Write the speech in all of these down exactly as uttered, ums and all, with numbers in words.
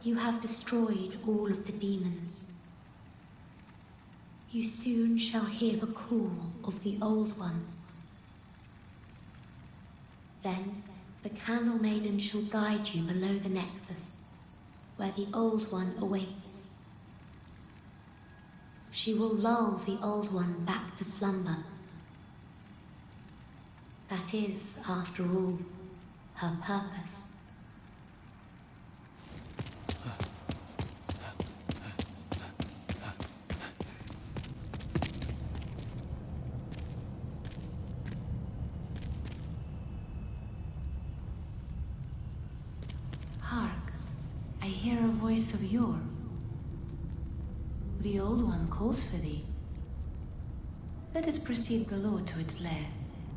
You have destroyed all of the demons. You soon shall hear the call of the Old One. Then the Candle Maiden shall guide you below the Nexus, where the Old One awaits. She will lull the Old One back to slumber. That is, after all, her purpose. Hark, I hear a voice of yore. The Old One calls for thee. Let us proceed below to its lair.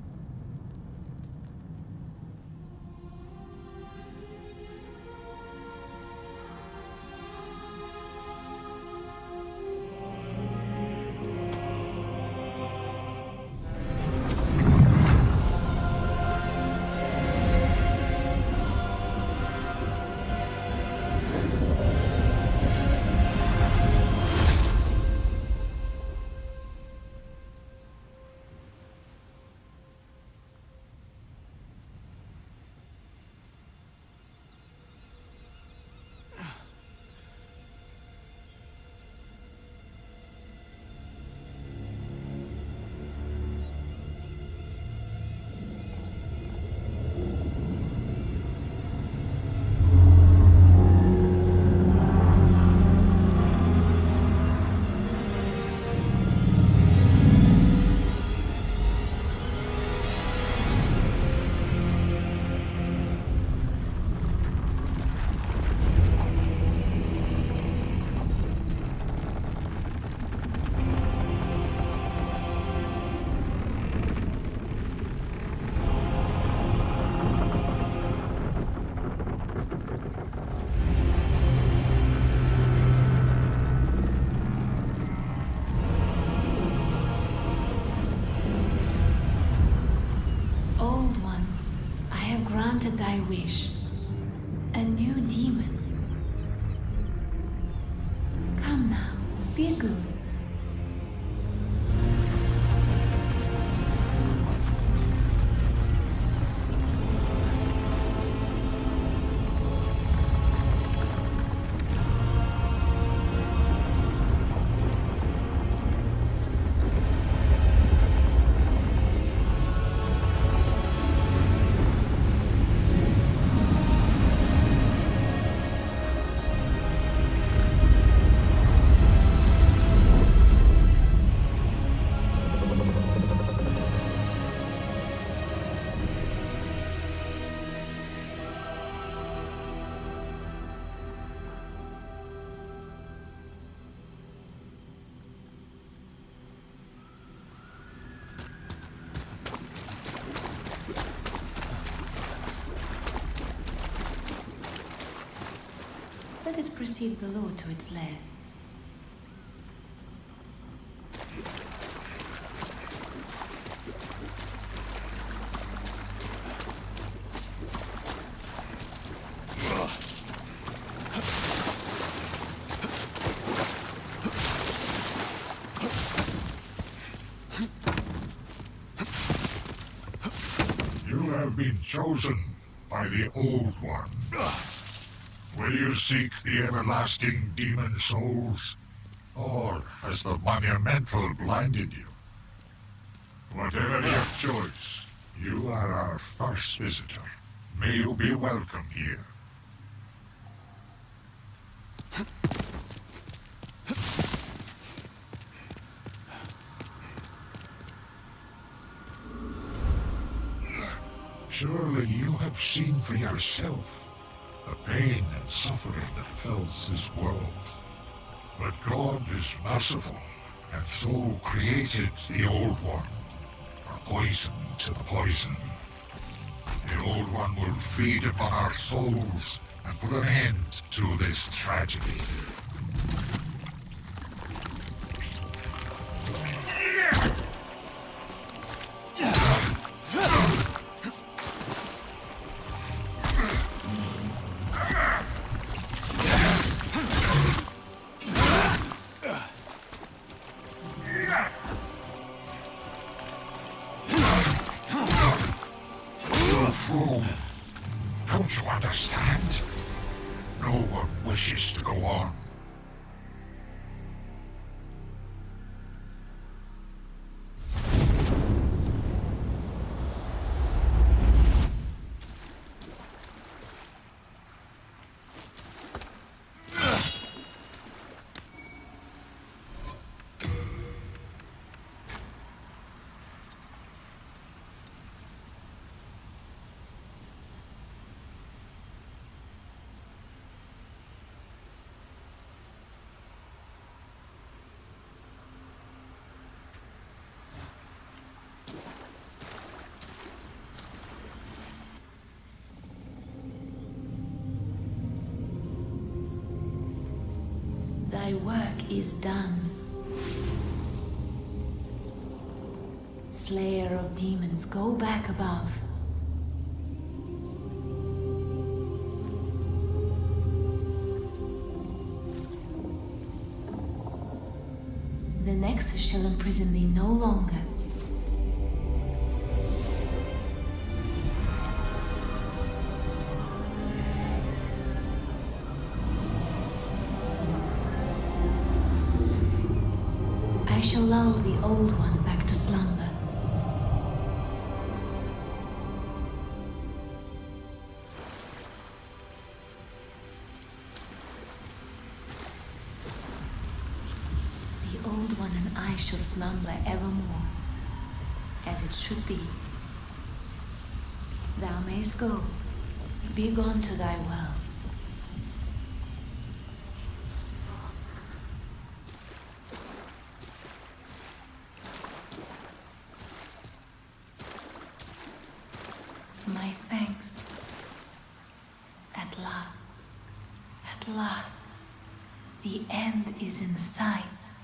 Thy wish. A new demon. Come now, be good. Let us proceed below to its lair. You have been chosen by the Old One. Will you seek the everlasting demon souls? Or has the monumental blinded you? Whatever your choice, you are our first visitor. May you be welcome here. Surely you have seen for yourself the pain and suffering that fills this world. But God is merciful, and so created the Old One, a poison to the poison. The Old One will feed upon our souls and put an end to this tragedy. wishes to go on. Thy work is done. Slayer of demons, go back above. The Nexus shall imprison thee no longer. I shall lull the old one back to slumber. The old one and I shall slumber evermore, as it should be. Thou mayst go, be gone to thy world. My thanks. At last, at last, the end is in sight.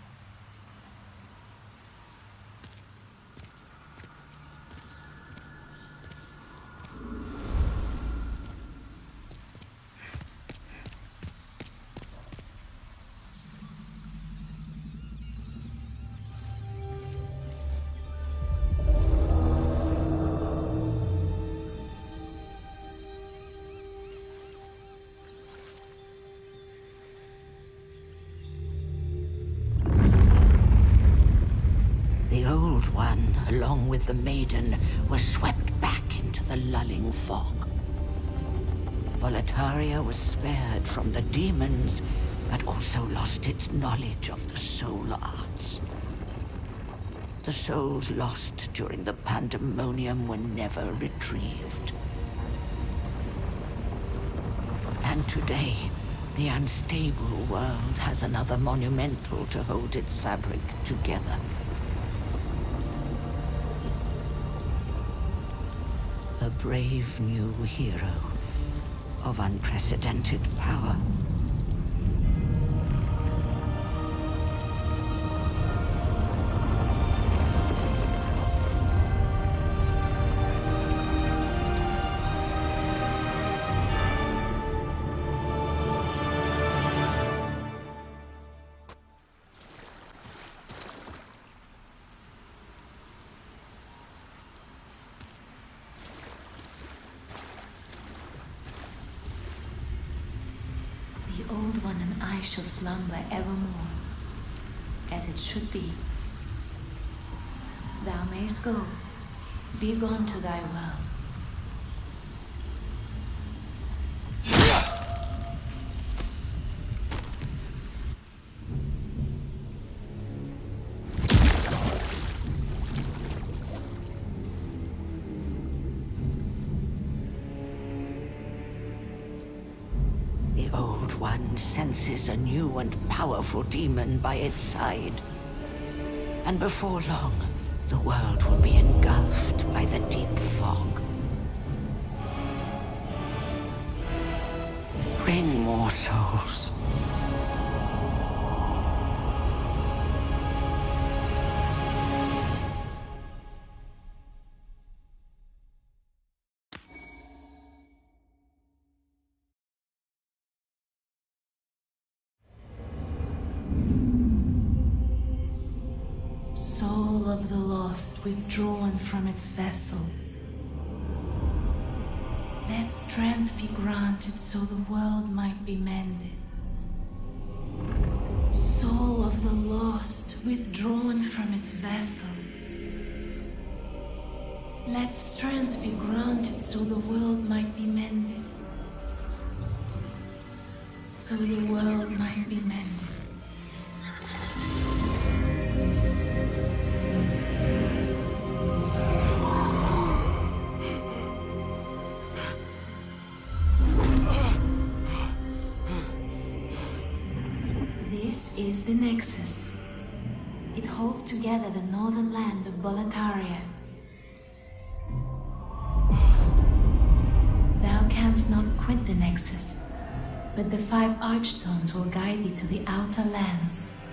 One, along with the maiden, was swept back into the lulling fog. Boletaria was spared from the demons, but also lost its knowledge of the soul arts. The souls lost during the pandemonium were never retrieved. And today, the unstable world has another monumental to hold its fabric together. A brave new hero of unprecedented power. The old one and I shall slumber evermore, as it should be. Thou mayst go, be gone to thy world. One senses a new and powerful demon by its side. And before long, the world will be engulfed by the deep fog. Bring more souls. Soul of the lost withdrawn from its vessel. Let strength be granted so the world might be mended. withdrawn from its vessel. Let strength be granted so the world might be mended. So the world might be mended. This is the Nexus. It holds together the northern land of Boletaria. Thou canst not quit the Nexus, but the five Archstones will guide thee to the outer lands.